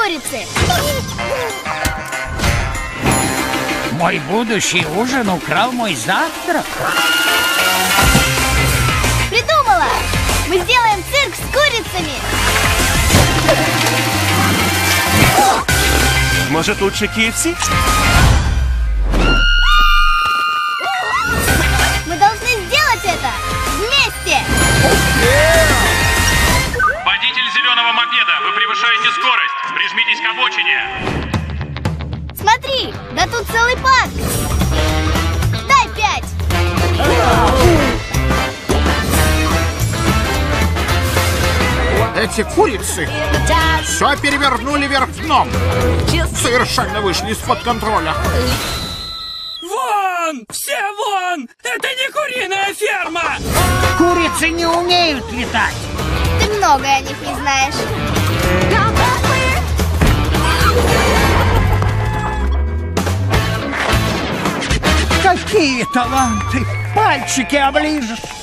курицы. Мой будущий ужин украл мой завтрак. Придумала! Мы сделаем цирк с курицами. Может, лучше KFC? Мы должны сделать это вместе. Водитель зеленого мопеда, вы превышаете скорость. Прижмитесь к обочине. Смотри, да тут целый парк. Дай 5. Эти курицы все перевернули вверх дном. Совершенно вышли из-под контроля. Вон! Все вон! Это не куриная ферма! Курицы не умеют летать. Ты многое о них не знаешь. Какие таланты! Пальчики оближешь.